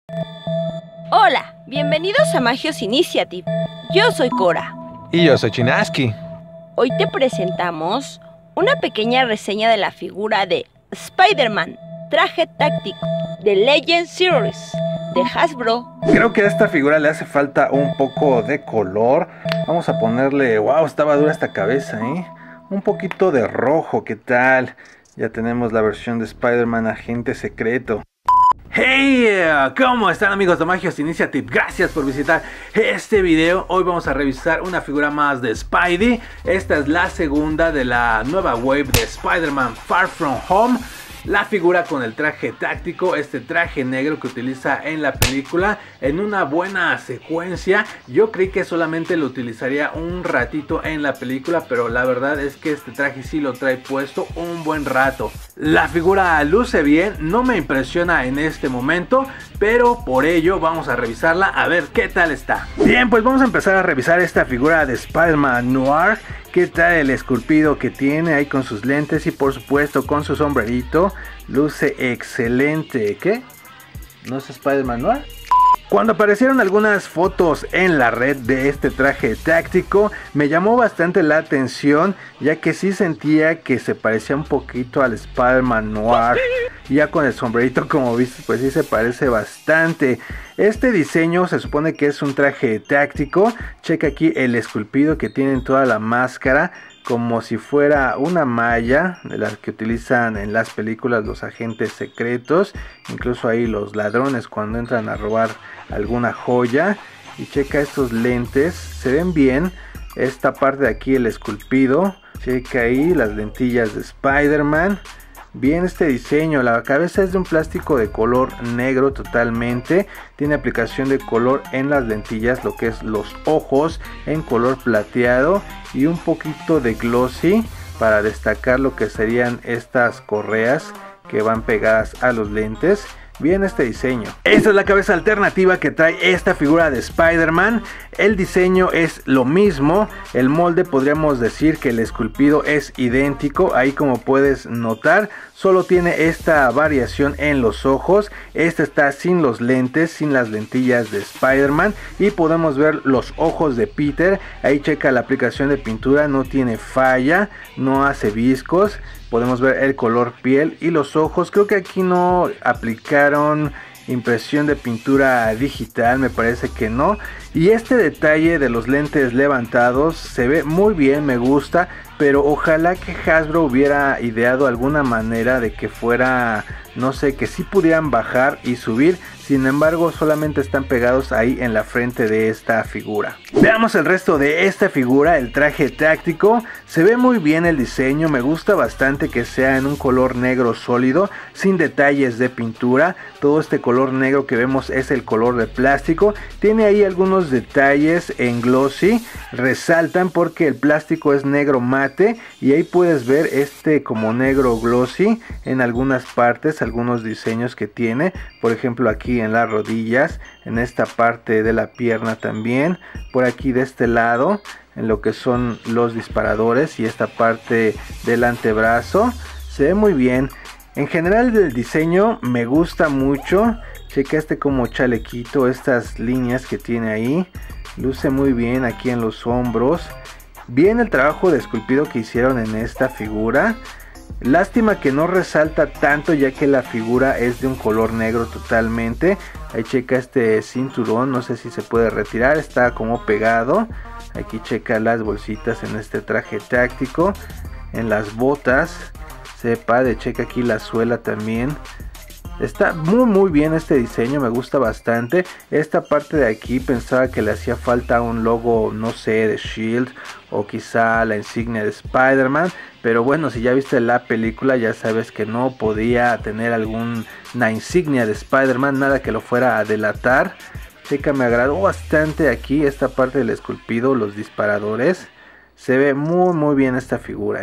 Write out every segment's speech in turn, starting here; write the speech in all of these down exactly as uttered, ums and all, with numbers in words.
Hola, bienvenidos a Magios Initiative. Yo soy Cora. Y yo soy Chinaski. Hoy te presentamos una pequeña reseña de la figura de Spider-Man, traje táctico, de Legend Series, de Hasbro. Creo que a esta figura le hace falta un poco de color. Vamos a ponerle... ¡Wow! Estaba dura esta cabeza, ¿eh? Un poquito de rojo, ¿qué tal? Ya tenemos la versión de Spider-Man Agente Secreto. Hey, ¿cómo están, amigos de Magios Initiative? Gracias por visitar este video. Hoy vamos a revisar una figura más de Spidey. Esta es la segunda de la nueva wave de Spider-Man Far From Home. La figura con el traje táctico, este traje negro que utiliza en la película en una buena secuencia. Yo creí que solamente lo utilizaría un ratito en la película, pero la verdad es que este traje sí lo trae puesto un buen rato. La figura luce bien, no me impresiona en este momento, pero por ello vamos a revisarla a ver qué tal está. Bien, pues vamos a empezar a revisar esta figura de Spider-Man Noir. ¿Qué tal el esculpido que tiene ahí con sus lentes y por supuesto con su sombrerito? Luce excelente. ¿Qué? ¿No es Spider-Man Noir? Cuando aparecieron algunas fotos en la red de este traje táctico, me llamó bastante la atención, ya que sí sentía que se parecía un poquito al Spider-Man Noir. Ya con el sombrerito, como viste, pues sí se parece bastante. Este diseño se supone que es un traje táctico. Checa aquí el esculpido que tiene en toda la máscara, como si fuera una malla de las que utilizan en las películas los agentes secretos, incluso ahí los ladrones cuando entran a robar alguna joya. Y checa estos lentes, se ven bien. Esta parte de aquí, el esculpido, checa ahí las lentillas de Spider-Man. Bien este diseño, la cabeza es de un plástico de color negro totalmente, tiene aplicación de color en las lentillas, lo que es los ojos en color plateado y un poquito de glossy para destacar lo que serían estas correas que van pegadas a los lentes. Bien este diseño. Esta es la cabeza alternativa que trae esta figura de Spider-Man. El diseño es lo mismo. El molde podríamos decir que el esculpido es idéntico. Ahí como puedes notar, solo tiene esta variación en los ojos. Este está sin los lentes, sin las lentillas de Spider-Man. Y podemos ver los ojos de Peter. Ahí checa la aplicación de pintura. No tiene falla, no hace viscos. Podemos ver el color piel y los ojos. Creo que aquí no aplicaron impresión de pintura digital, me parece que no. Y este detalle de los lentes levantados se ve muy bien, me gusta. Pero ojalá que Hasbro hubiera ideado alguna manera de que fuera, no sé, que sí pudieran bajar y subir. Sin embargo, solamente están pegados ahí en la frente de esta figura. Veamos el resto de esta figura, el traje táctico. Se ve muy bien el diseño, me gusta bastante que sea en un color negro sólido, sin detalles de pintura. Todo este color negro que vemos es el color de plástico. Tiene ahí algunos detalles en glossy, resaltan porque el plástico es negro mate. Y ahí puedes ver este como negro glossy en algunas partes, algunos diseños que tiene, por ejemplo aquí en las rodillas, en esta parte de la pierna también, por aquí de este lado en lo que son los disparadores y esta parte del antebrazo. Se ve muy bien. En general el diseño me gusta mucho. Checa este como chalequito, estas líneas que tiene ahí, luce muy bien aquí en los hombros. Bien el trabajo de esculpido que hicieron en esta figura. Lástima que no resalta tanto, ya que la figura es de un color negro totalmente. Ahí checa este cinturón, no sé si se puede retirar, está como pegado. Aquí checa las bolsitas en este traje táctico. En las botas se ve padre, checa aquí la suela también. Está muy muy bien este diseño, me gusta bastante. Esta parte de aquí pensaba que le hacía falta un logo, no sé, de Shield o quizá la insignia de Spider-Man. Pero bueno, si ya viste la película ya sabes que no podía tener alguna insignia de Spider-Man, nada que lo fuera a delatar. Checa, me agradó bastante aquí esta parte del esculpido, los disparadores. Se ve muy muy bien esta figura, ¿eh?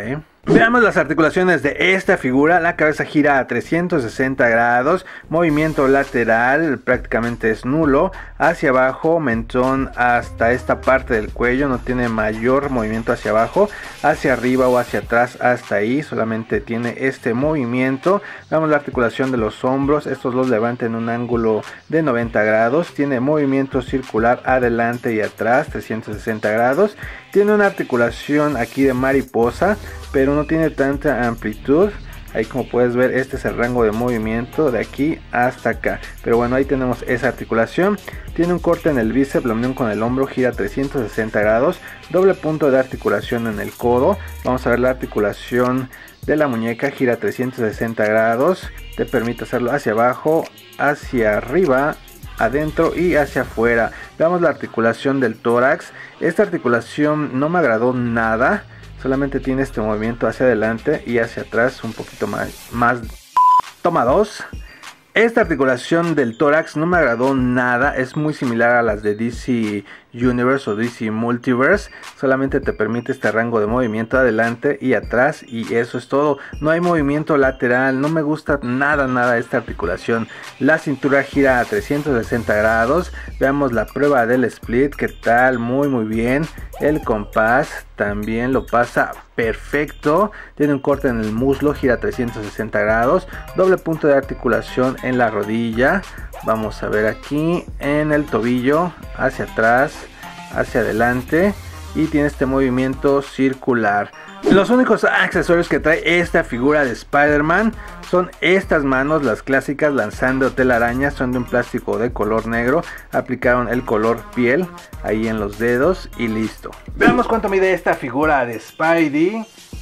Veamos las articulaciones de esta figura. La cabeza gira a trescientos sesenta grados, movimiento lateral prácticamente es nulo, hacia abajo, mentón hasta esta parte del cuello, no tiene mayor movimiento hacia abajo, hacia arriba o hacia atrás hasta ahí, solamente tiene este movimiento. Veamos la articulación de los hombros, estos los levanta en un ángulo de noventa grados, tiene movimiento circular adelante y atrás, trescientos sesenta grados, tiene una articulación aquí de mariposa, pero no tiene tanta amplitud. Ahí como puedes ver, este es el rango de movimiento de aquí hasta acá. Pero bueno, ahí tenemos esa articulación. Tiene un corte en el bíceps, la unión con el hombro gira trescientos sesenta grados. Doble punto de articulación en el codo. Vamos a ver la articulación de la muñeca, gira trescientos sesenta grados. Te permite hacerlo hacia abajo, hacia arriba, adentro y hacia afuera. Veamos la articulación del tórax. Esta articulación no me agradó nada. Solamente tiene este movimiento hacia adelante y hacia atrás un poquito más. más. Toma dos. Esta articulación del tórax no me agradó nada. Es muy similar a las de D C Universe o D C Multiverse. Solamente te permite este rango de movimiento adelante y atrás. Y eso es todo. No hay movimiento lateral. No me gusta nada, nada esta articulación. La cintura gira a trescientos sesenta grados. Veamos la prueba del split. ¿Qué tal? Muy, muy bien. El compás también lo pasa perfecto. Tiene un corte en el muslo, gira trescientos sesenta grados. Doble punto de articulación en la rodilla. Vamos a ver aquí en el tobillo, hacia atrás, hacia adelante. Y tiene este movimiento circular. Los únicos accesorios que trae esta figura de Spider-Man son estas manos, las clásicas lanzando telarañas, son de un plástico de color negro. Aplicaron el color piel ahí en los dedos y listo. Veamos cuánto mide esta figura de Spidey.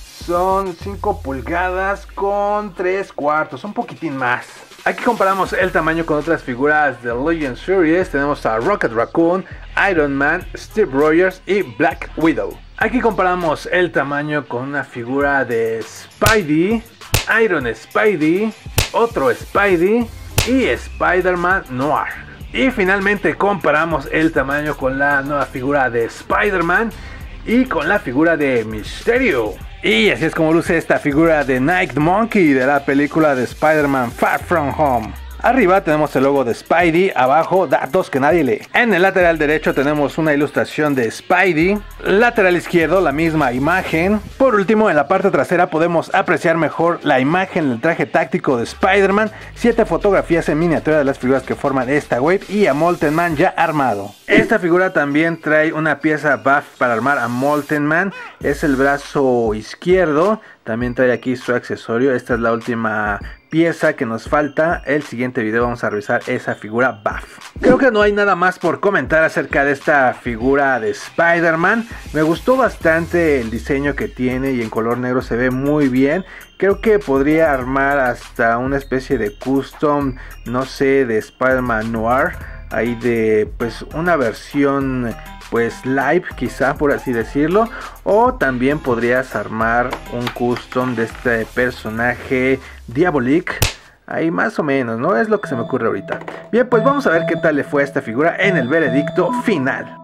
Son cinco pulgadas con tres cuartos, un poquitín más. Aquí comparamos el tamaño con otras figuras de Legend Series. Tenemos a Rocket Raccoon, Iron Man, Steve Rogers y Black Widow. Aquí comparamos el tamaño con una figura de Spidey, Iron Spidey, otro Spidey y Spider-Man Noir. Y finalmente comparamos el tamaño con la nueva figura de Spider-Man y con la figura de Mysterio. Y así es como luce esta figura de Night Monkey de la película de Spider-Man Far From Home. Arriba tenemos el logo de Spidey, abajo datos que nadie lee. En el lateral derecho tenemos una ilustración de Spidey, lateral izquierdo la misma imagen. Por último, en la parte trasera podemos apreciar mejor la imagen del traje táctico de Spider-Man, siete fotografías en miniatura de las figuras que forman esta wave y a Molten Man ya armado. Esta figura también trae una pieza buff para armar a Molten Man, es el brazo izquierdo. También trae aquí su accesorio. Esta es la última pieza que nos falta. El siguiente video vamos a revisar esa figura buff. Creo que no hay nada más por comentar acerca de esta figura de Spider-Man. Me gustó bastante el diseño que tiene y en color negro se ve muy bien. Creo que podría armar hasta una especie de custom, no sé, de Spider-Man Noir. Ahí de pues una versión pues live quizá, por así decirlo, o también podrías armar un custom de este personaje Diabolik, ahí más o menos, ¿no? Es lo que se me ocurre ahorita. Bien, pues vamos a ver qué tal le fue a esta figura en el veredicto final.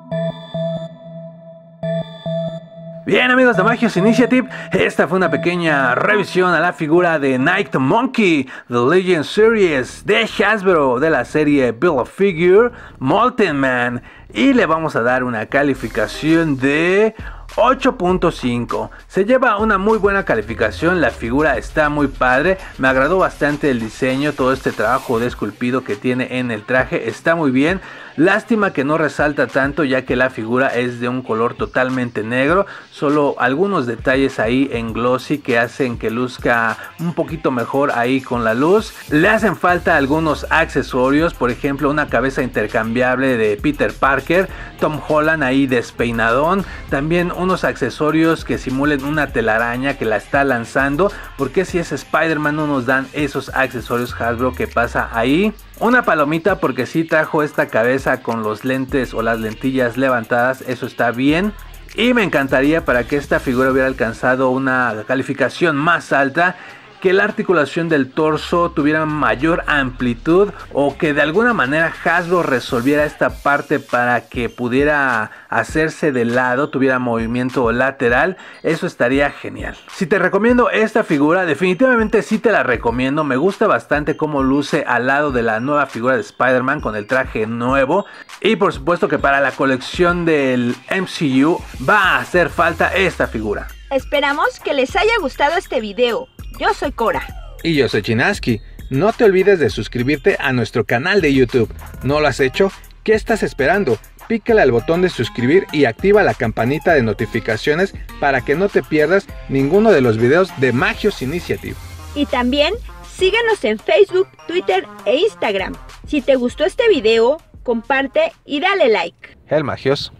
Bien, amigos de Magios Initiative, esta fue una pequeña revisión a la figura de Night Monkey, The Legend Series de Hasbro, de la serie Build-A-Figure Molten Man, y le vamos a dar una calificación de ocho punto cinco. Se lleva una muy buena calificación, la figura está muy padre, me agradó bastante el diseño, todo este trabajo de esculpido que tiene en el traje está muy bien. Lástima que no resalta tanto, ya que la figura es de un color totalmente negro, solo algunos detalles ahí en glossy que hacen que luzca un poquito mejor ahí con la luz. Le hacen falta algunos accesorios, por ejemplo una cabeza intercambiable de Peter Parker, Tom Holland ahí despeinadón, también unos accesorios que simulen una telaraña que la está lanzando, porque si es Spider-Man no nos dan esos accesorios Hasbro que pasa ahí. Una palomita porque sí trajo esta cabeza con los lentes o las lentillas levantadas, eso está bien. Y me encantaría para que esta figura hubiera alcanzado una calificación más alta, que la articulación del torso tuviera mayor amplitud o que de alguna manera Hasbro resolviera esta parte para que pudiera hacerse de lado, tuviera movimiento lateral. Eso estaría genial. Si te recomiendo esta figura, definitivamente sí te la recomiendo. Me gusta bastante cómo luce al lado de la nueva figura de Spider-Man con el traje nuevo. Y por supuesto que para la colección del M C U va a hacer falta esta figura. Esperamos que les haya gustado este video. Yo soy Cora. Y yo soy Chinaski. No te olvides de suscribirte a nuestro canal de YouTube. ¿No lo has hecho? ¿Qué estás esperando? Pícale al botón de suscribir y activa la campanita de notificaciones para que no te pierdas ninguno de los videos de Magios Initiative. Y también síguenos en Facebook, Twitter e Instagram. Si te gustó este video, comparte y dale like. El Magios.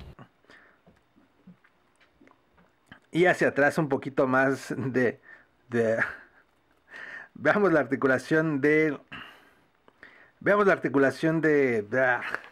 Y hacia atrás un poquito más de... de... Veamos la articulación de... Veamos la articulación de...